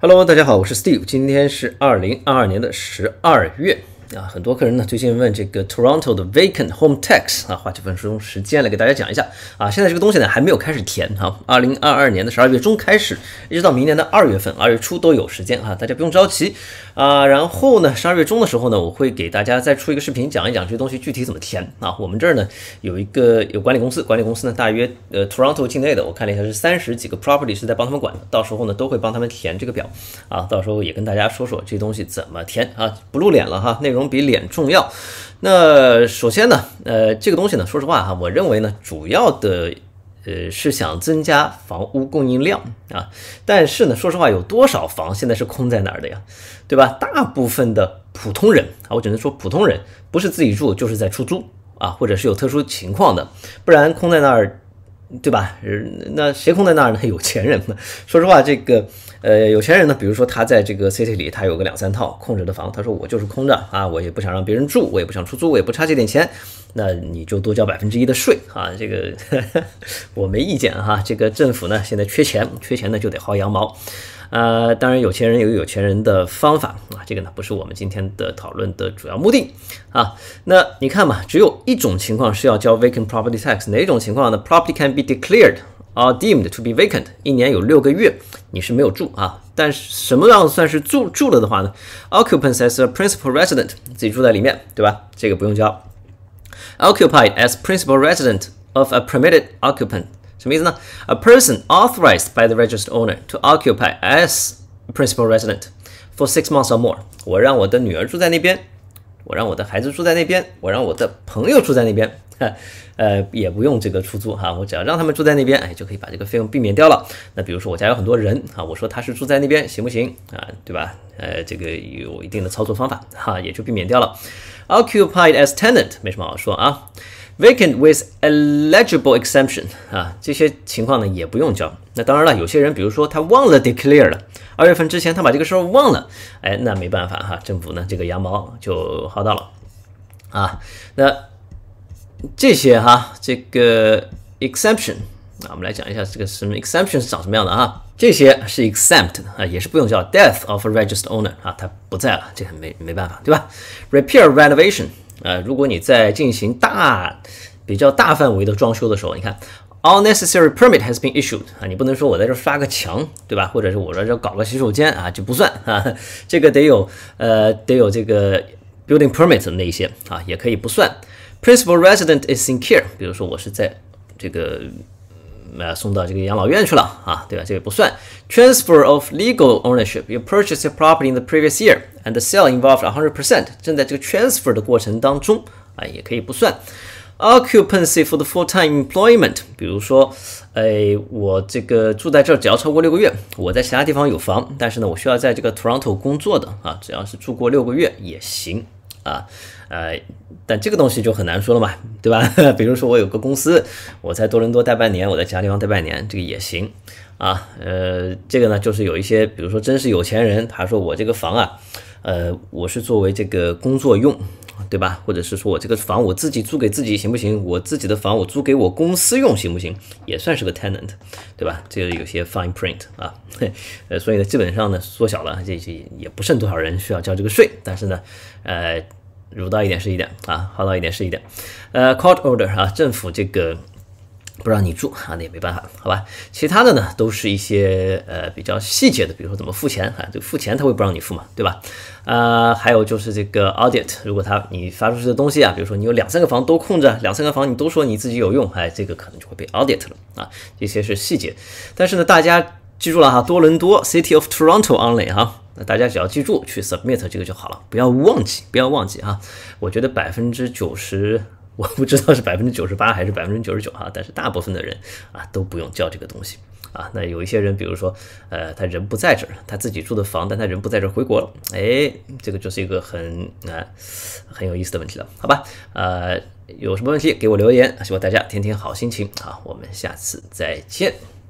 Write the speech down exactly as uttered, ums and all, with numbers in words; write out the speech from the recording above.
Hello， 大家好，我是 Steve， 今天是二零二二年的十二月啊。很多客人呢最近问这个 Toronto 的 vacant home tax 啊，花几分钟时间来给大家讲一下啊。现在这个东西呢还没有开始填哈，二零二二年的十二月中开始，一直到明年的二月份，二月初都有时间哈，大家不用着急啊。然后呢，十二月中的时候呢，我会给大家再出一个视频，讲一讲这些东西具体怎么填啊。我们这儿呢有一个有管理公司，管理公司呢大约呃 Toronto 境内的，我看了一下是三十几个 property 是在帮他们管的，到时候呢都会帮他们填这个表啊，到时候也跟大家说说这东西怎么填啊，不露脸了哈，内容比脸重要。那首先呢，呃，这个东西呢，说实话哈，我认为呢，主要的呃是想增加房屋供应量啊，但是呢，说实话，有多少房现在是空在哪儿的呀？对吧？大部分的普通人啊，我只能说普通人，不是自己住就是在出租啊，或者是有特殊情况的，不然空在那儿。对吧？那谁空在那儿呢？有钱人嘛。说实话，这个呃，有钱人呢，比如说他在这个 city 里，他有个两三套空着的房，他说我就是空着啊，我也不想让别人住，我也不想出租，我也不差这点钱，那你就多交百分之一的税啊。这个呵呵我没意见哈。这个政府呢现在缺钱，缺钱呢就得薅羊毛。呃，当然有钱人有有钱人的方法啊，这个呢不是我们今天的讨论的主要目的啊。那你看嘛，只有一种情况是要交 vacant property tax， 哪种情况呢 ？Property can be declared or deemed to be vacant， 一年有六个月你是没有住啊。但是什么样算是住住了的话呢 ？Occupants as a principal resident， 自己住在里面，对吧？这个不用交。Occupied as principal resident of a permitted occupant。什么意思呢 ？A person authorized by the registered owner to occupy as principal resident for six months or more。我让我的女儿住在那边，我让我的孩子住在那边，我让我的朋友住在那边，呃，也不用这个出租哈，我只要让他们住在那边，哎，就可以把这个费用避免掉了。那比如说我家有很多人啊，我说他是住在那边行不行啊？对吧？呃，这个有一定的操作方法哈，也就避免掉了。Occupied as tenant 没什么好说啊。Vacant with eligible exemption 啊，这些情况呢也不用交。那当然了，有些人比如说他忘了 declare 了，二月份之前他把这个事儿忘了，哎，那没办法哈，政府呢这个羊毛就薅到了啊。那这些哈，这个 exemption 啊，我们来讲一下这个什么 exemption 是长什么样的啊？这些是 exempt 啊，也是不用交 death of a registered owner 啊，他不在了，这个没没办法，对吧 ？Repair renovation。呃，如果你在进行大、比较大范围的装修的时候，你看 ，all necessary permit has been issued 啊，你不能说我在这刷个墙，对吧？或者是我在这搞个洗手间啊，就不算啊，这个得有呃得有这个 building permit 的那一些啊，也可以不算。Principal resident is in care， 比如说我是在这个呃送到这个养老院去了啊，对吧？这个不算。Transfer of legal ownership. You purchased your property in the previous year, and the sale involved one hundred percent. 正在这个 transfer 的过程当中啊，也可以不算。Occupancy for the full-time employment. 比如说，哎，我这个住在这儿只要超过六个月，我在其他地方有房，但是呢，我需要在这个 Toronto 工作的啊，只要是住过六个月也行。啊，呃，但这个东西就很难说了嘛，对吧？比如说我有个公司，我在多伦多待半年，我在其他地方待半年，这个也行啊。呃，这个呢，就是有一些，比如说真是有钱人，他说我这个房啊，呃，我是作为这个工作用，对吧？或者是说我这个房我自己租给自己行不行？我自己的房我租给我公司用行不行？也算是个 tenant， 对吧？这个有些 fine print 啊，呃，所以呢，基本上呢缩小了，这这也不剩多少人需要交这个税，但是呢，呃。如到一点是一点啊，薅到一点是一点。呃 ，court order 啊，政府这个不让你住啊，那也没办法，好吧？其他的呢，都是一些呃比较细节的，比如说怎么付钱啊，这个付钱他会不让你付嘛，对吧？呃，还有就是这个 audit， 如果他你发出去的东西啊，比如说你有两三个房都空着，两三个房你都说你自己有用，哎，这个可能就会被 audit 了啊，这些是细节。但是呢，大家记住了哈，多伦多 City of Toronto only 哈。那大家只要记住去 submit 这个就好了，不要忘记，不要忘记哈。我觉得百分之九十，我不知道是百分之九十八还是百分之九十九哈，但是大部分的人啊都不用交这个东西啊。那有一些人，比如说呃，他人不在这儿，他自己住的房，但他人不在这儿回国了，哎，这个就是一个很啊、呃、很有意思的问题了，好吧？呃，有什么问题给我留言，希望大家天天好心情啊，我们下次再见。